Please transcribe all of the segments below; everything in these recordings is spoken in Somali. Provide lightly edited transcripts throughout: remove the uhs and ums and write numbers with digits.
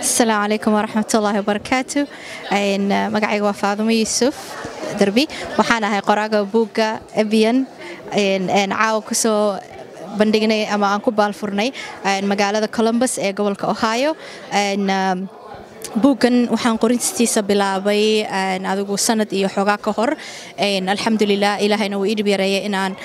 السلام عليكم ورحمة الله وبركاته. مقعي وفاضمة يوسف دربي وحنا هاي قراءة بوجا أبيان إن عاو كسو بندقني أما أنكو بالفرني مقالة كولومبوس قبل كأوهايو إن buuggan waxaan qorintiisa bilaabay adigu sanad iyo xogaa ka hor alxamdulillah ilaahayna wuu ii dhibeeyay inaan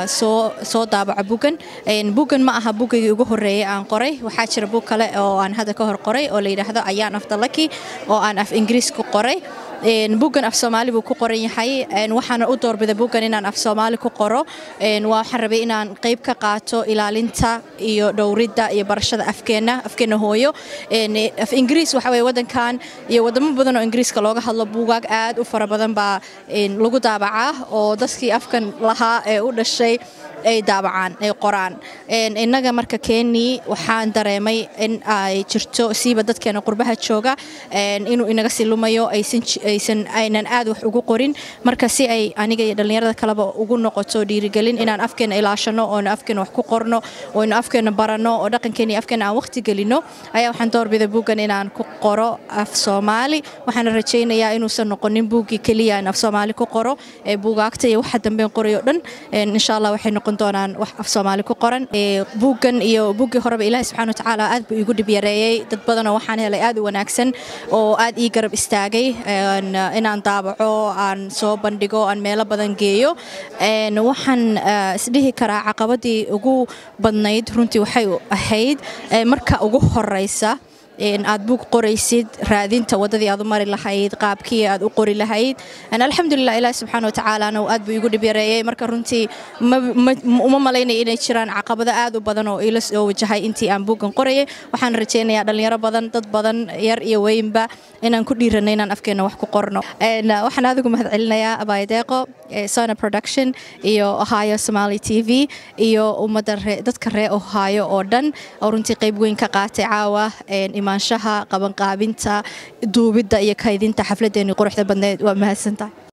soo daabaco buuggan ma aha buuggii ugu horeeyay aan qoray waxa jira buug kale oo aan hadda ka hor qoray oo la yiraahdo ayaan of the lucky oo aan af Ingiriis ku qoray buuggan af Soomaali buu ku qoran yahay waxaan u doorbiday buuggan inaan af Soomaali ku qoro waxaan rabay inaan qayb ka qaato ilaalinta iyo dhowridda iyo barashada afkeena hooyo af Ingiriis waxa way wadankan iyo wadamo badan oo Ingiriiska looga hadlo buugaag aad u fara badan baa lagu daabacaa oo dadkii afkan lahaa ee u dhashay ay daabacaan ay qoraan inaga marka Kenya waxaan dareemay in ay jirto siiba dadkeena qurbaha jooga inuu inaga silumayo aynan aad wax ugu qorin marka si ay aniga iyo dhalinyarada kaleba ugu noqoto dhiirigelin inaan afkeena ilaashano oo afkeena wax ku qorno oo afkeena barano oo dhaqankeena afkeena aan waqti gelino ayaa waxaan doorbiday buuggan inaan ku qoro af Soomaali waxaan rajaynayaa inuusan noqonin buuggii kaliya af Soomaali ku qoro ee buugaagta iyo waxa dambe qorayo dhan insha Allah waxay noqon doonaan wax af Soomaali ku qoran buuggan iyo buuggii horeba Ilaahay subhanahu wa ta'ala aad buu igu dhibeeyay dad badan oo waxaan helay aad u wanaagsan oo aad ii garab istaagay inaan daabaco aan soo bandhigo aan meelo badan geeyo waxaan isdhihi karaa caqabadii ugu badnayd runtii waxay ahayd marka ugu horeysa aad buug qoraysid raadinta wadadii aad u mari lahayd qaabkii aad u qori lahayd alxamdulillah Ilaahay subhanahu wa ta'ala aad buu igu dhibeeyay marka runtii uma maleynay inay jiraan caqabado aad u badan oo ila soo wajahay intii aan buuggan qorayay waxaan rajaynayaa dhalinyaro badan dad badan yar iyo weynba inaan ku dhiiranay inaan afkeena wax ku qorno waxaan aad ugu mahadcelinayaa Abaydeeqo Sona Production iyo Ohio Somali TV iyo ummadda dadka reer Ohio oo dhan oo runtii qayb weyn ka qaatay caawa imaanshaha qaban qaabinta duubidda iyo kaydinta xafladeena quruxda badneed waa mahadsantahay